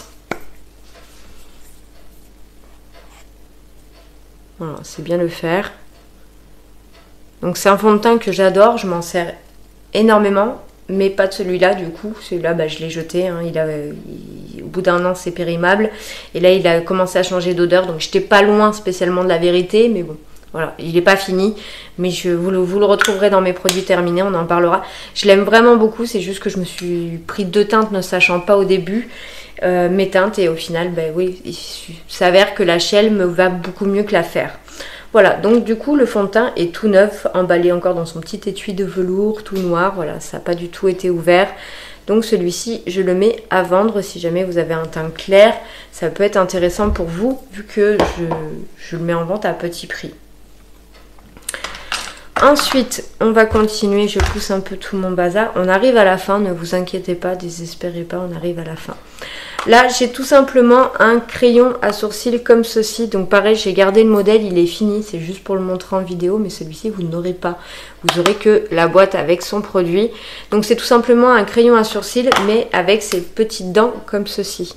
Voilà, c'est bien le Fer. Donc c'est un fond de teint que j'adore, je m'en sers énormément, mais pas de celui-là du coup. Celui-là, bah, je l'ai jeté, hein. il a, il, au bout d'un an c'est périmable. Et là il a commencé à changer d'odeur, donc j'étais pas loin spécialement de la vérité, mais bon, voilà, il n'est pas fini. Mais je, vous, le, vous le retrouverez dans mes produits terminés, on en parlera. Je l'aime vraiment beaucoup, c'est juste que je me suis pris deux teintes ne sachant pas au début. euh, mes teintes et au final, ben oui, il s'avère que la Shell me va beaucoup mieux que la Fer. Voilà, donc du coup le fond de teint est tout neuf, emballé encore dans son petit étui de velours tout noir, voilà, ça n'a pas du tout été ouvert. Donc celui-ci, je le mets à vendre si jamais vous avez un teint clair, ça peut être intéressant pour vous vu que je, je le mets en vente à petit prix. Ensuite, on va continuer, je pousse un peu tout mon bazar. On arrive à la fin, ne vous inquiétez pas, désespérez pas, on arrive à la fin. Là, j'ai tout simplement un crayon à sourcils comme ceci. Donc pareil, j'ai gardé le modèle, il est fini, c'est juste pour le montrer en vidéo, mais celui-ci, vous n'aurez pas. Vous aurez que la boîte avec son produit. Donc c'est tout simplement un crayon à sourcils, mais avec ses petites dents comme ceci.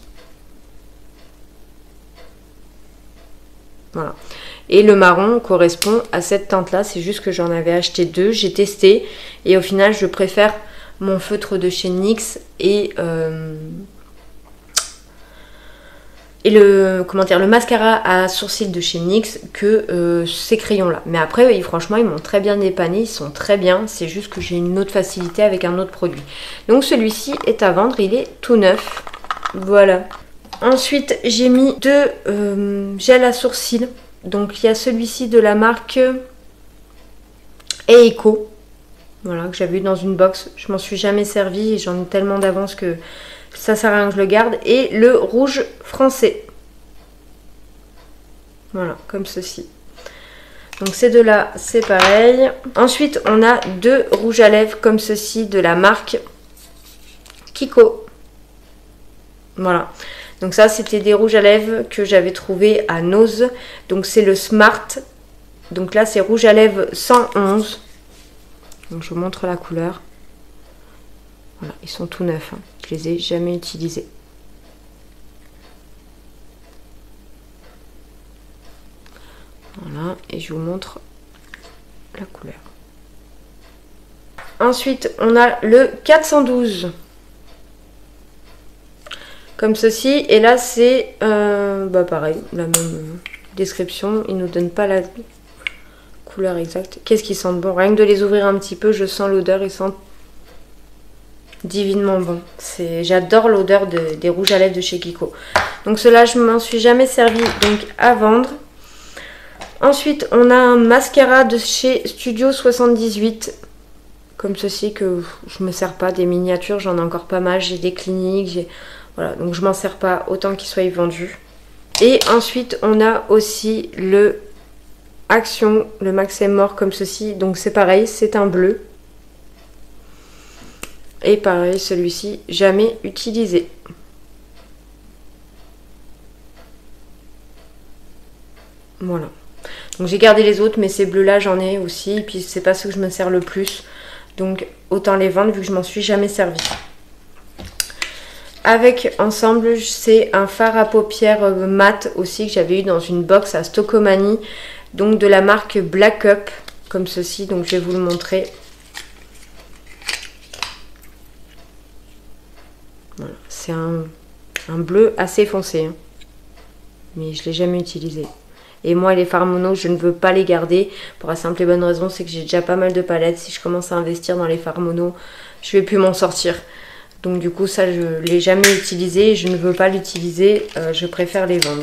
Voilà. Et le marron correspond à cette teinte là, c'est juste que j'en avais acheté deux, j'ai testé et au final je préfère mon feutre de chez N Y X et, euh, et le, comment dire, le mascara à sourcils de chez N Y X que euh, ces crayons là. Mais après oui, franchement ils m'ont très bien dépanné, ils sont très bien, c'est juste que j'ai une autre facilité avec un autre produit. Donc celui-ci est à vendre, il est tout neuf, voilà. Ensuite j'ai mis deux euh, gels à sourcils. Donc il y a celui-ci de la marque Eiko, voilà, que j'avais eu dans une box. Je m'en suis jamais servi et j'en ai tellement d'avance que ça sert à rien que je le garde. Et le rouge français. Voilà, comme ceci. Donc ces deux-là, c'est pareil. Ensuite, on a deux rouges à lèvres comme ceci de la marque Kiko. Voilà. Donc ça, c'était des rouges à lèvres que j'avais trouvé à Nose. Donc c'est le Smart. Donc là, c'est rouge à lèvres cent onze. Donc je vous montre la couleur. Voilà, ils sont tout neufs. Hein. Je les ai jamais utilisés. Voilà, et je vous montre la couleur. Ensuite, on a le quatre cent douze. Comme ceci, et là c'est euh, bah pareil, la même euh, description, il ne nous donne pas la couleur exacte. Qu'est-ce qu'ils sentent bon, rien que de les ouvrir un petit peu, je sens l'odeur, ils sentent divinement bon. J'adore l'odeur de, des rouges à lèvres de chez Kiko. Donc ceux-là, je m'en suis jamais servi, donc à vendre. Ensuite, on a un mascara de chez Studio soixante-dix-huit, comme ceci, que je me sers pas, des miniatures, j'en ai encore pas mal, j'ai des cliniques, j'ai... Voilà, donc je m'en sers pas autant qu'il soit vendu. Et ensuite, on a aussi le Action, le Max Mort comme ceci. Donc c'est pareil, c'est un bleu. Et pareil, celui-ci, jamais utilisé. Voilà. Donc j'ai gardé les autres, mais ces bleus-là, j'en ai aussi. Et puis c'est pas ceux que je me sers le plus. Donc autant les vendre vu que je m'en suis jamais servi. Avec ensemble, c'est un fard à paupières mat aussi que j'avais eu dans une box à Stockomanie, donc de la marque Black Up, comme ceci. Donc je vais vous le montrer. Voilà, c'est un, un bleu assez foncé, hein. Mais je ne l'ai jamais utilisé. Et moi, les fards mono, je ne veux pas les garder pour la simple et bonne raison, c'est que j'ai déjà pas mal de palettes. Si je commence à investir dans les fards mono, je ne vais plus m'en sortir. Donc du coup ça je ne l'ai jamais utilisé, je ne veux pas l'utiliser, euh, je préfère les vendre.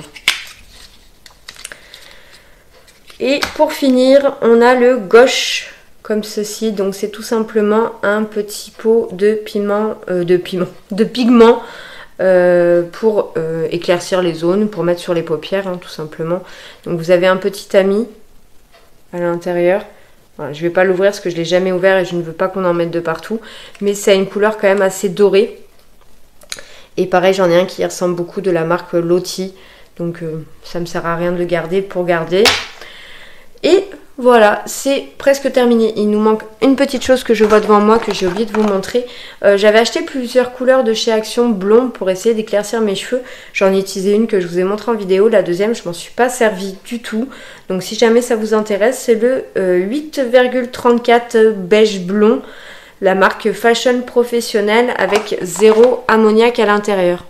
Et pour finir, on a le gauche comme ceci, donc c'est tout simplement un petit pot de piment, euh, de piment, de pigment euh, pour euh, éclaircir les zones, pour mettre sur les paupières, hein, tout simplement. Donc vous avez un petit tamis à l'intérieur. Voilà, je ne vais pas l'ouvrir parce que je ne l'ai jamais ouvert et je ne veux pas qu'on en mette de partout. Mais ça a une couleur quand même assez dorée. Et pareil, j'en ai un qui ressemble beaucoup de la marque Lottie. Donc euh, ça ne me sert à rien de le garder pour garder. Et voilà, c'est presque terminé. Il nous manque une petite chose que je vois devant moi que j'ai oublié de vous montrer. Euh, J'avais acheté plusieurs couleurs de chez Action blond pour essayer d'éclaircir mes cheveux. J'en ai utilisé une que je vous ai montré en vidéo. La deuxième, je m'en suis pas servi du tout. Donc si jamais ça vous intéresse, c'est le euh, huit virgule trente-quatre beige blond. La marque Fashion Professionnelle avec zéro ammoniac à l'intérieur.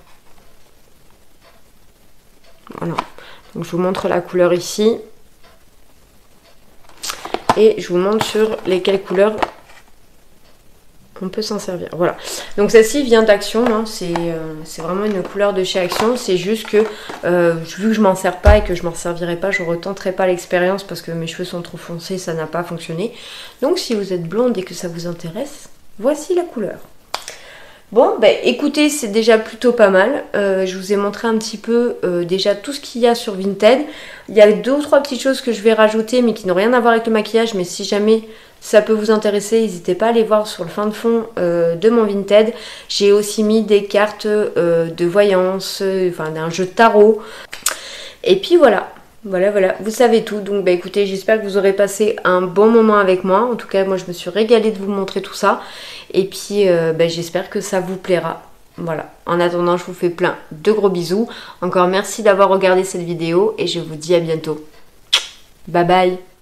Voilà. Donc je vous montre la couleur ici. Et je vous montre sur lesquelles couleurs on peut s'en servir. Voilà. Donc celle-ci vient d'Action, hein. C'est euh, vraiment une couleur de chez Action. C'est juste que euh, vu que je m'en sers pas et que je m'en servirai pas, je retenterai pas l'expérience parce que mes cheveux sont trop foncés, ça n'a pas fonctionné. Donc si vous êtes blonde et que ça vous intéresse, voici la couleur. Bon, bah écoutez, c'est déjà plutôt pas mal. Euh, je vous ai montré un petit peu euh, déjà tout ce qu'il y a sur Vinted. Il y a deux ou trois petites choses que je vais rajouter, mais qui n'ont rien à voir avec le maquillage. Mais si jamais ça peut vous intéresser, n'hésitez pas à aller voir sur le fin de fond euh, de mon Vinted. J'ai aussi mis des cartes euh, de voyance, euh, enfin d'un jeu de tarot. Et puis voilà. Voilà, voilà, vous savez tout. Donc, bah écoutez, j'espère que vous aurez passé un bon moment avec moi. En tout cas, moi, je me suis régalée de vous montrer tout ça. Et puis, euh, bah, j'espère que ça vous plaira. Voilà. En attendant, je vous fais plein de gros bisous. Encore merci d'avoir regardé cette vidéo et je vous dis à bientôt. Bye bye.